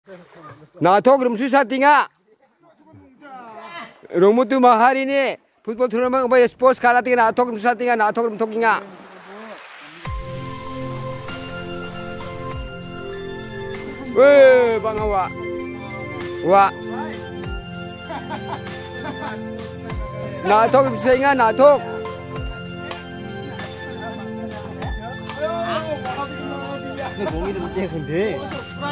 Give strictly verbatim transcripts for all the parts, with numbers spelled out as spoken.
Natok rum susah tinggal. Romutu mahari ni football tournament apa sports kala tinggal natok rum susah tinggal natok rum tokinga. Weh, bang awak. Wak. Natok rum susah tinggal natok. 내 몸이 좀 째근데.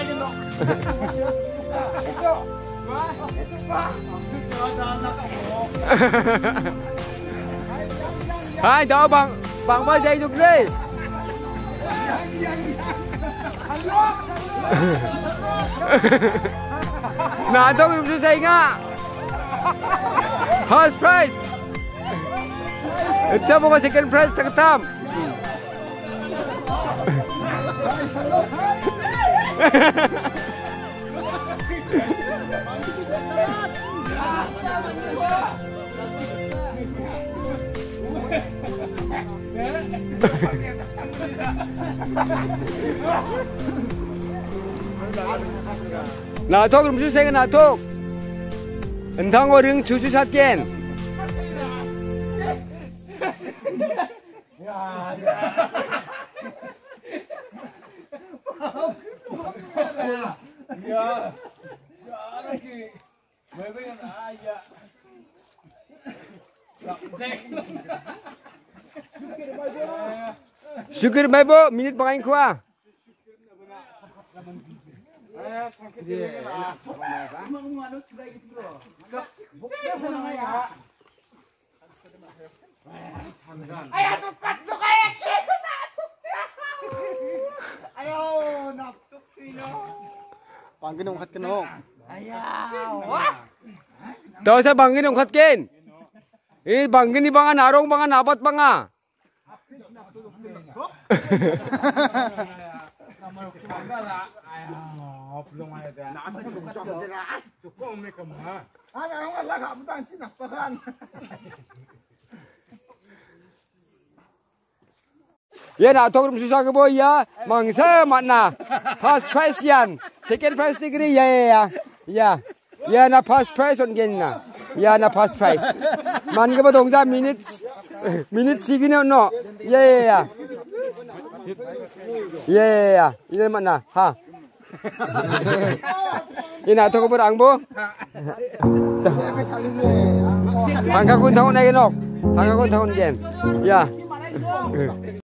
Hai, đó bằng bằng bao giây chục đi. Nah, tôi belum selesai nggak? First prize. Itu bukan second prize terketam. Natok rum susah kan natok. Entang orang susu satken. Ya, lagi, bebekan aja. Syukur bebo, minit pangain kuah. Ayah tukat tuh kayak gitu natuk. Ayo natuk sino. 방귀는 갓 끊어. Ayah. Tahu saya bangin dong katkin. Eh bangin ni bangan arong bangan abat banga. belum ada. Cukup mereka mah. Ada orang lah kamu tak cina pakan. Ya nak tok rum susah ke boy ya. Mangsa mana? First prize yan. Second prize degree ya ya ya. Ya. Ya na first prize on gen na. Ya na first prize. Man ke ba dongja minute minute sigine no. Ya ya ya. Ya ya ya. Ini mana? Ha. Ini nak tok berang bo. Tangka kun tahun lagi nok. Tangka kun tahun gen. Ya.